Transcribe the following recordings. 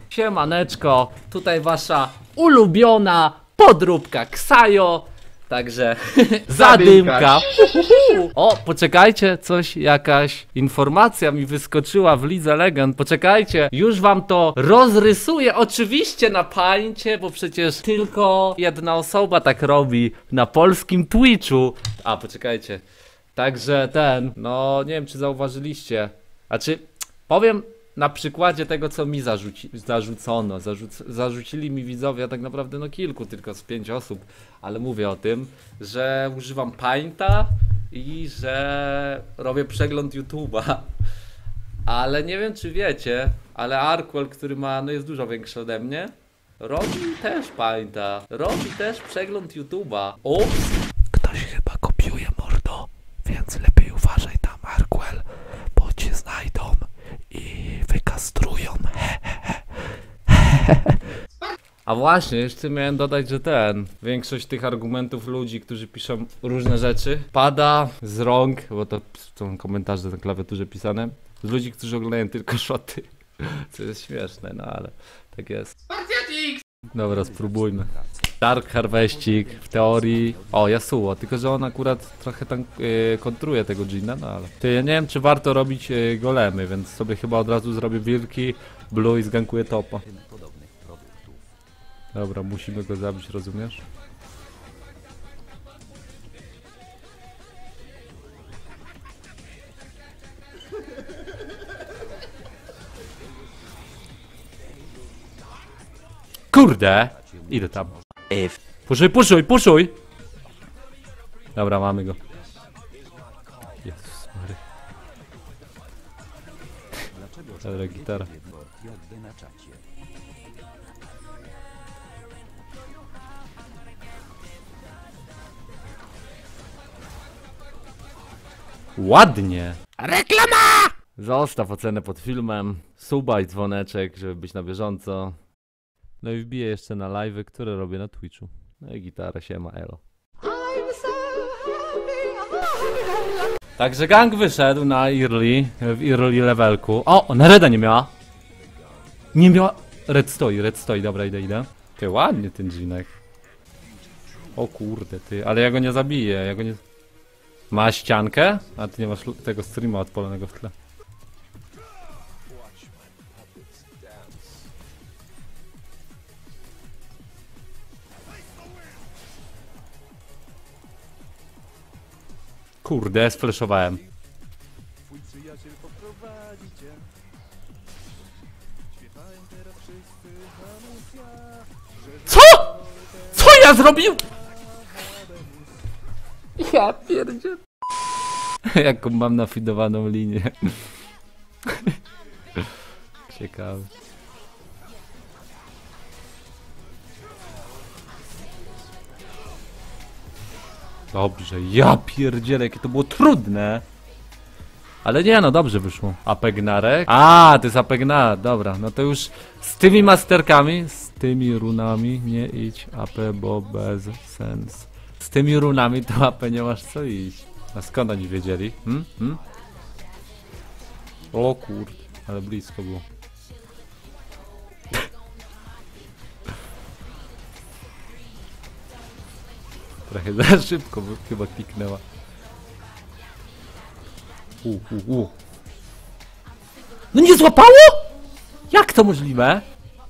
Siemaneczko, tutaj wasza ulubiona podróbka Ksajo. Także zadymka. O, poczekajcie, jakaś informacja mi wyskoczyła w Lidze Legend. Poczekajcie, już wam to rozrysuję. Oczywiście na Paincie, bo przecież tylko jedna osoba tak robi na polskim Twitchu. A, poczekajcie. Także no nie wiem czy zauważyliście. Znaczy, powiem na przykładzie tego co mi zarzucono. Zarzucili mi widzowie tak naprawdę no kilku, tylko z 5 osób. Ale mówię o tym, że używam Painta i że robię przegląd YouTube'a. Ale nie wiem czy wiecie, ale Arkwell, który no jest dużo większy ode mnie, robi też Painta. Robi też przegląd YouTube'a. Ups! Ktoś chyba kopiuje, mordo, więc lepiej uważaj tam, Arkwell, bo cię znajdą i wykastrują. A właśnie, jeszcze miałem dodać, że większość tych argumentów ludzi, którzy piszą różne rzeczy, pada z rąk, bo to są komentarze na klawiaturze pisane, z ludzi, którzy oglądają tylko shoty. Co jest śmieszne, no ale tak jest. Dobra, spróbujmy. Dark Harvestik w teorii. O, Yasuo, tylko że on akurat trochę tam kontruje tego Dżina, no ale. Ja nie wiem czy warto robić golemy, więc sobie chyba od razu zrobię wilki, blue i zgankuję topa. Dobra, musimy go zabić, rozumiesz? Kurde! Idę tam. Puszuj! Dobra, mamy go. Jezus Mary. Dobra, gitara. Ładnie! Reklama! Zostaw ocenę pod filmem, suba i dzwoneczek, żeby być na bieżąco. No i wbiję jeszcze na live'y, które robię na Twitchu. No i gitarę, siema, elo. Także gang wyszedł w early levelku. O, ona reda nie miała. Nie miała. Red stoi, dobra, idę. Ty, ładnie ten dżinek. O kurde, ty, ale ja go nie zabiję, Ma ściankę? A ty nie masz tego streama odpalonego w tle. Kurde, sfleszowałem. Co? Co ja zrobiłem? Ja pierdzie. Jaką mam nafidowaną linię. Ciekawe. Dobrze, ja pierdzielę, jakie to było trudne. Ale nie, no dobrze wyszło. Apegnarek? A, to jest Apegnar, dobra. No to już z tymi masterkami, z tymi runami nie idź AP, bo bez sens. Z tymi runami to AP nie masz co iść. A skąd oni wiedzieli? O kurde, ale blisko było. Trochę za szybko chyba kliknęła. No nie złapało? Jak to możliwe?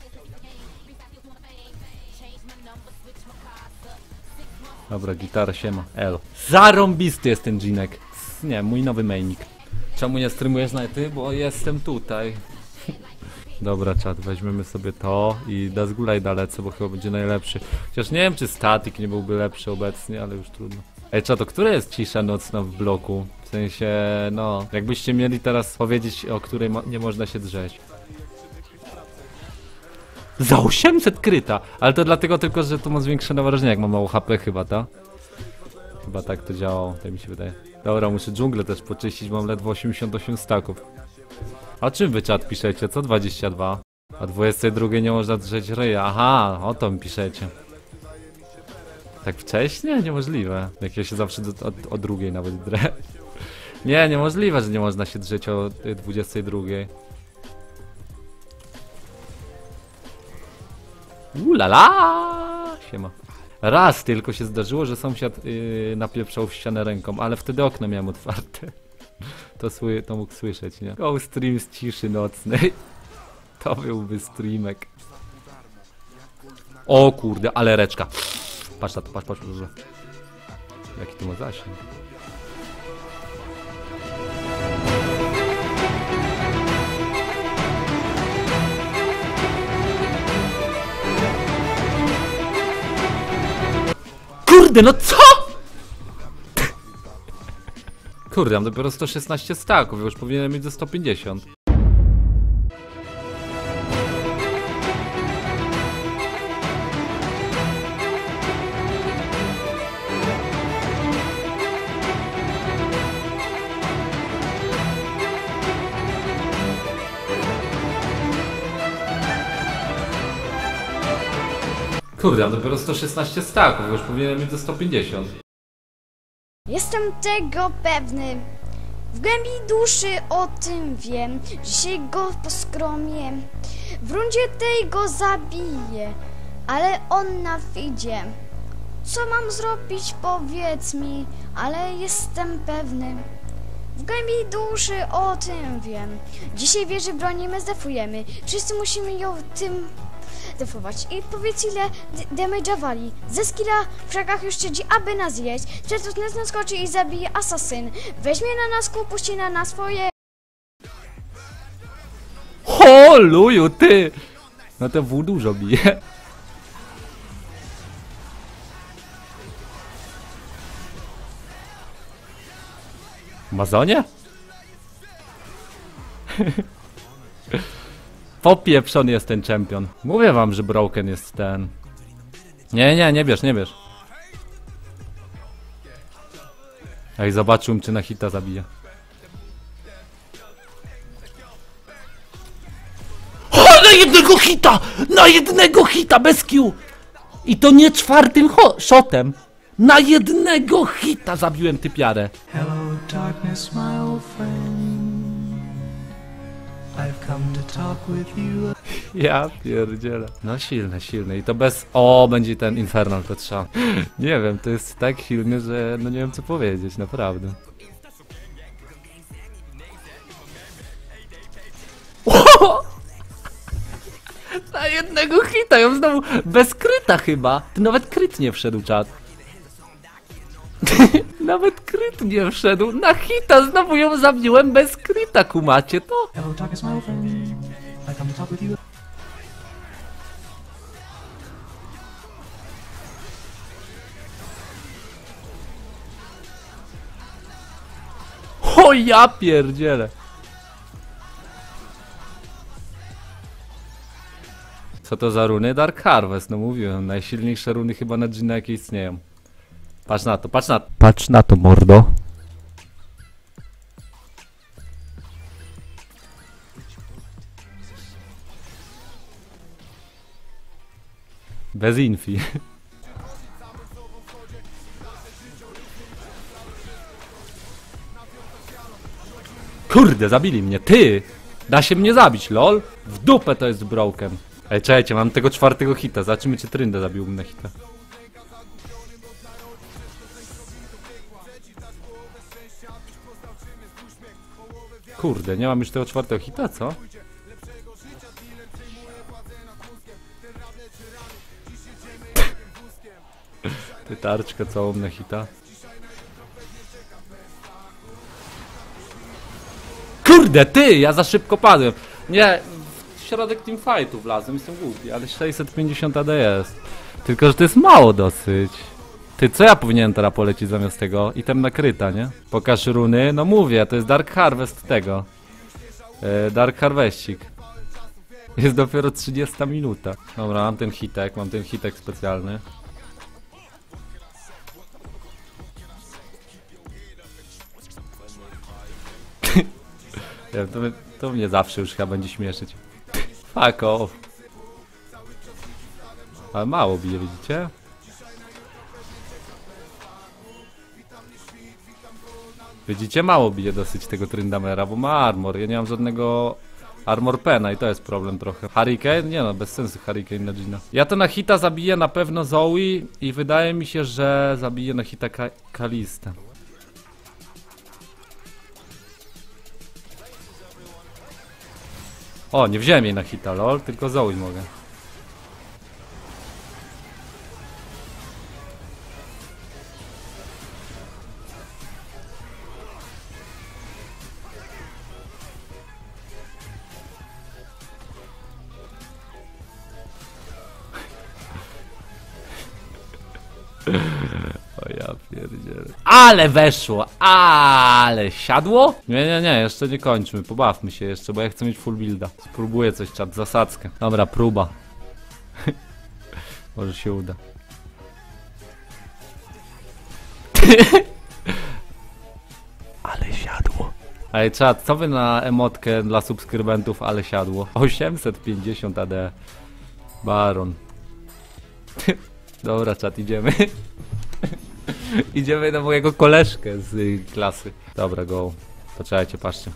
Dobra, gitara siema, elo. Zarąbisty jest ten dżinek. Nie, mój nowy mainik. Czemu nie streamujesz na ty? Bo jestem tutaj. Dobra, czat, weźmiemy sobie to i Dazgulaj dalecę, bo chyba będzie najlepszy. Chociaż nie wiem, czy statik nie byłby lepszy obecnie, ale już trudno. Ej, czat, to która jest cisza nocna w bloku? W sensie, no, jakbyście mieli teraz powiedzieć, o której nie można się drzeć. Za 800 kryta! Ale to dlatego tylko, że to ma zwiększone wrażenie, jak ma mało HP chyba, ta? Chyba tak to działało, tak mi się wydaje. Dobra, muszę dżunglę też poczyścić, mam ledwo 88 staków. A czym wy czat piszecie? Co 22? A 22 nie można drzeć ryja. Aha, o to mi piszecie. Tak wcześnie? Niemożliwe. Jak ja się zawsze o drugiej nawet drę. Nie, niemożliwe, że nie można się drzeć o 22. Ulala! Siema. Raz tylko się zdarzyło, że sąsiad napieprzał w ścianę ręką, ale wtedy okno miałem otwarte. To mógł słyszeć, nie? Go stream z ciszy nocnej. To byłby streamek. O kurde, ale reczka. Patrz na to, patrz. Jaki to ma zasięg. Kurde, no co?! Kurde, mam dopiero 116 staków, już powinienem mieć ze 150. Kurde, mam dopiero 116 staków, już powinienem mieć ze 150. Jestem tego pewny. W głębi duszy o tym wiem. Dzisiaj go poskromię. W rundzie tej go zabiję. Ale on na feedzie. Co mam zrobić, powiedz mi. Ale jestem pewny. W głębi duszy o tym wiem. Dzisiaj wieży bronimy, zdefujemy. Wszyscy musimy ją tym defować. I powiedz, ile damage'a wali. Ze skilla w krzakach już siedzi, aby nas jeść. Przecież nas naskoczy i zabije asasyn. Weźmie na nas kół, puści na swoje. O, luju, ty! No to W dużo bije. Mazonie? Popieprzony jest ten czempion. Mówię wam, że Broken jest ten. Nie bierz. Ej, zobaczyłem, czy na hita zabije. O, na jednego hita! Na jednego hita bez Q! I to nie czwartym shotem. Na jednego hita zabiłem typiarę. Hello darkness, my old friend. I've come to talk with you. Ja pierdzielę. No silne. I to bez... O, będzie ten Infernal, to trzeba. Nie wiem, to jest tak silny, że no nie wiem co powiedzieć, naprawdę. O! Na jednego hita, ją znowu bez kryta chyba. Ty nawet kryt nie wszedł, czat. Nawet kryt nie wszedł. Na hita znowu ją zabiłem bez kryta, kumacie to? Hello darkness, my old friend. I've come to talk with you. O ja pierdzielę. Co to za runy? Dark Harvest, no mówiłem. Najsilniejsze runy chyba na dżina jakie istnieją. Patrz na to, Patrz na to, mordo. Bez infi. Kurde, zabili mnie, ty! Da się mnie zabić, lol? W dupę to jest broken. Ej, czekajcie, mam tego czwartego hita, zobaczymy czy Trynda zabiłbym na hita. Kurde, nie mam już tego czwartego hita, co? Ty tarczkę całą na hita. Kurde, ty! Ja za szybko padłem. Nie, w środek teamfightu wlazłem, jestem głupi, ale 650 AD jest. Tylko, że to jest mało dosyć. Ty, co ja powinienem teraz polecić zamiast tego? Item nakryta, nie? Pokaż runy. No mówię, to jest Dark Harvest tego. Dark Harvestik. Jest dopiero 30 minuta. Dobra, mam ten hitek specjalny. To mnie zawsze już chyba będzie śmieszyć. Fuck off. Ale mało bije, widzicie? Widzicie, mało bije dosyć tego Tryndamera, bo ma armor. Ja nie mam żadnego Armor Pena i to jest problem trochę. Hurricane? Nie no, bez sensu Hurricane na Gina. Ja to na hita zabiję na pewno Zoe i wydaje mi się, że zabiję na hita Kalistę. O, nie wziąłem jej na hita, lol, tylko Zoe mogę. O ja pierdzielę. Ale weszło! Ale siadło? Nie, jeszcze nie kończmy. Pobawmy się jeszcze, bo ja chcę mieć full builda. Spróbuję coś, czat, zasadzkę. Dobra, próba. Może się uda. Ale siadło. Ej, czat, co wy na emotkę dla subskrybentów, ale siadło? 850 AD. Baron. Dobra, czat, idziemy. Idziemy na mojego koleżkę z klasy. Dobra, go. Poczekajcie, patrzcie.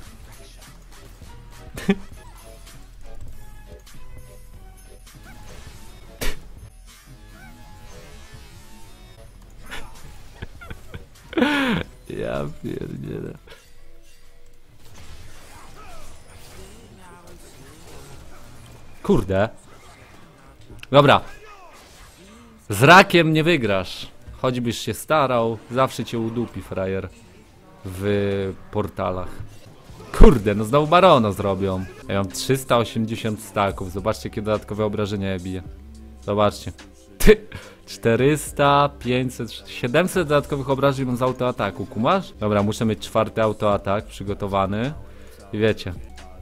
Ja pierdzielę. Kurde. Dobra. Z rakiem nie wygrasz. Choćbyś się starał, zawsze cię udupi frajer. W portalach. Kurde, no znowu barona zrobią. Ja mam 380 staków. Zobaczcie, jakie dodatkowe obrażenia ja biję. Zobaczcie. 400, 500, 700 dodatkowych obrażeń mam z autoataku. Kumasz? Dobra, muszę mieć 4. autoatak przygotowany. I wiecie.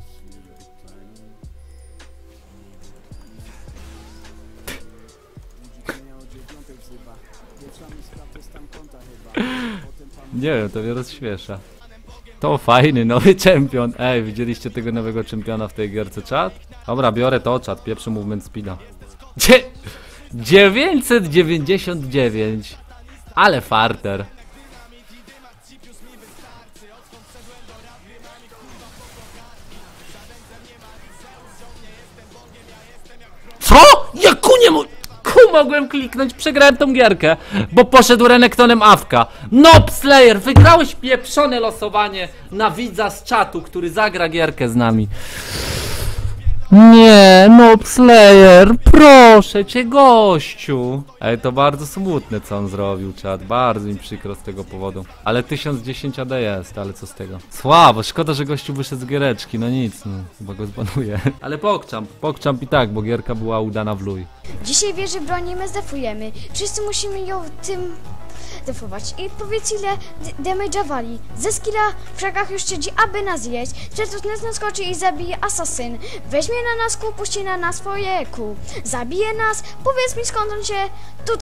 Nie wiem, to mnie rozśmiesza. To fajny, nowy czempion. Ej, widzieliście tego nowego czempiona w tej gierce, czat? Dobra, biorę to, czat, pierwszy movement speeda. 999. Ale farter. Co? Ja nie mój... Mogłem kliknąć, przegrałem tą gierkę, bo poszedł Renektonem Awka. Noob Slayer, wygrałeś pieprzone losowanie na widza z czatu, który zagra gierkę z nami. Nie, Noob Slayer, proszę cię, gościu. Ej, to bardzo smutne, co on zrobił, czat. Bardzo mi przykro z tego powodu. Ale 1010 AD jest, ale co z tego? Słabo, szkoda, że gościu wyszedł z giereczki, no nic, no, chyba go zbanuję. Ale pokczamp i tak, bo gierka była udana w luj. Dzisiaj wieży bronimy, zdefujemy. Wszyscy musimy ją tym defować. I powiedz, ile damage'a wali. Ze skilla w krzakach już siedzi, aby nas jeść. Przez nas naskoczy i zabije asasyn. Weźmie na nas kół, puści na nas swoje kół. Zabije nas, powiedz mi, skąd on się tutaj